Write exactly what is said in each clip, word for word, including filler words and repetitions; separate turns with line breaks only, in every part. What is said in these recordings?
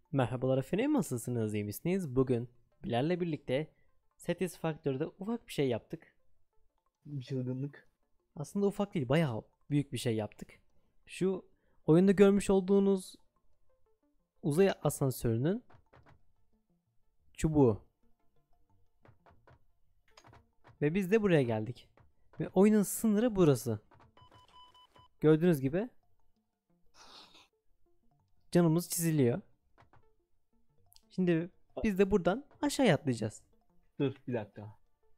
Merhabalar efendim, nasılsınız, iyi misiniz? Bugün Bilal'le birlikte Satisfactory'de ufak bir şey yaptık.
Bir çılgınlık.
Aslında ufak değil, bayağı büyük bir şey yaptık. Şu oyunda görmüş olduğunuz uzay asansörünün çubuğu. Ve biz de buraya geldik. Ve oyunun sınırı burası. Gördüğünüz gibi canımız çiziliyor. Şimdi biz de buradan aşağıya atlayacağız.
Dur bir dakika.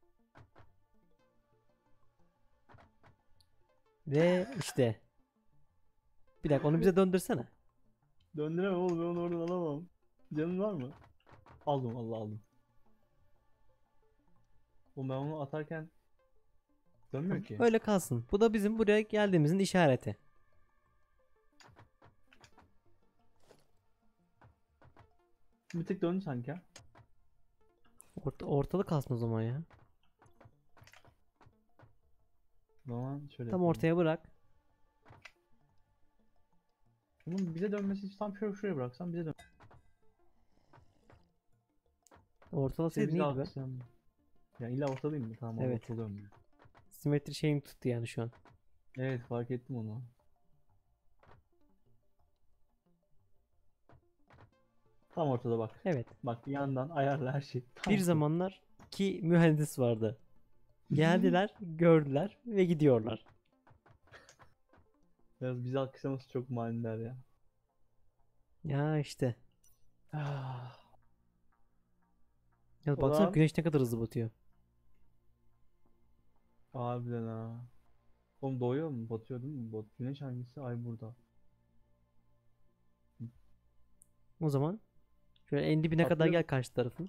Ve işte bir dakika, onu bize döndürsene.
Döndüremem oğlum, ben onu oradan alamam. Canın var mı? Aldım, Allah aldım. Oğlum ben onu atarken dönmüyor ki.
Öyle kalsın. Bu da bizim buraya geldiğimizin işareti.
Bir tık döndü sanki ha.
Orta, ortalık kalsın o zaman ya.
O zaman şöyle
Tam
yapalım.
ortaya bırak.
Bunun bize dönmesi için tam şöyle şuraya bıraksam bize dön. İşte
Ortalasaydın
bize
iyiydi be.
alkışlayalım. Ya illa ortadayım mı? Tamam,
Evet.
ortalıyorum ya.
Simetri şeyim tuttu yani şu an.
Evet, fark ettim onu. Tam ortada bak.
Evet.
Bak yandan ayarla her şey. Tam
Bir
ortada.
zamanlar iki mühendis vardı. Geldiler, gördüler ve gidiyorlar.
Biraz bizi alkışlaması çok manidar ya.
Ya işte.
Ah.
Ya
O
baksana,
zaman
güneş ne kadar hızlı batıyor.
harbiden ha. Oğlum doğuyor mu? Batıyor değil mi? Bat Güneş hangisi? Ay burada.
O zaman şöyle en dibine kadar
Atlıyor
gel
mu?
karşı tarafın.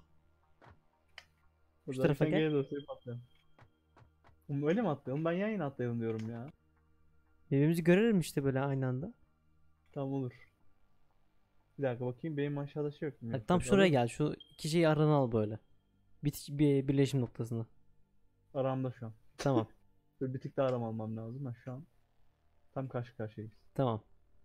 Şu tarafa
Uzaktan
gel.
gene dosyayı patlıyorum. Oğlum öyle mi atlayalım? Ben yan yana atlayalım diyorum ya.
Birbirimizi görelim işte böyle aynı anda.
Tamam olur. Bir dakika bakayım, benim aşağıda şey yok mu?
Bak
Yok,
tam
yok.
şuraya
Alır
gel.
mısın?
Şu iki şeyi arana al böyle. Bitiş, bir birleşim noktasını.
Aramda şu an.
Tamam.
Böyle bir tık daha aram almam lazım. Ben şu an tam karşı karşıyayız.
Tamam.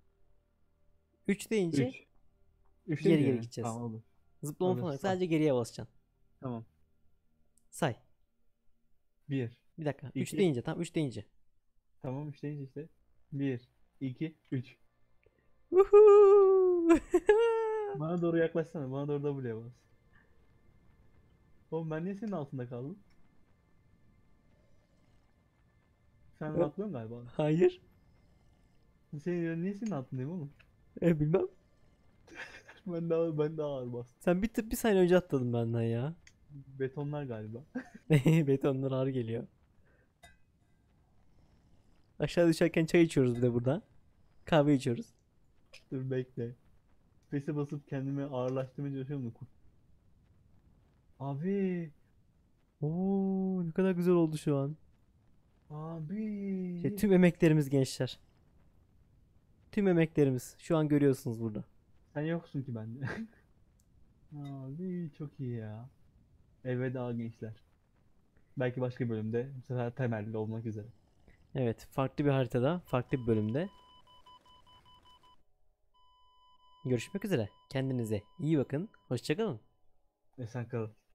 üç deyince
üç. üç
geri
deyince
geri
mi?
gideceğiz.
Tamam olur.
Zıplama
Olur
falan yok.
say.
Sadece geriye basacaksın.
Tamam.
Say.
bir,
Bir dakika. üç
iki.
deyince. Tam üç deyince.
Tamam üç deyince işte. bir, iki, üç.
Woohoo!
Bana doğru yaklaşsana. Bana doğru W'ye bas. Oğlum ben niye senin altında kaldım? Sen
Ö-
atlıyorsun galiba.
Hayır.
Senin niye senin altındayım oğlum?
E, bilmem.
Ben daha ben daha ağır bastım.
Sen bir, tık- bir saniye önce atladın benden ya.
Betonlar galiba.
Betonlar ağır geliyor. Aşağı düşerken çay içiyoruz bir de burada. Kahve içiyoruz.
Dur bekle. Space'e basıp kendimi ağırlaştırmaya çalışıyorum da kurt. Abi.
Oo, ne kadar güzel oldu şu an. İşte
Abi.
tüm emeklerimiz gençler. Tüm emeklerimiz. Şu an görüyorsunuz burada.
Sen yoksun ki bende. Abi çok iyi ya. Elveda gençler. Belki başka bölümde bu sefer temelli olmak üzere.
Evet, farklı bir haritada, farklı bir bölümde. Görüşmek üzere. Kendinize iyi bakın. Hoşça kalın.
Esen kalın.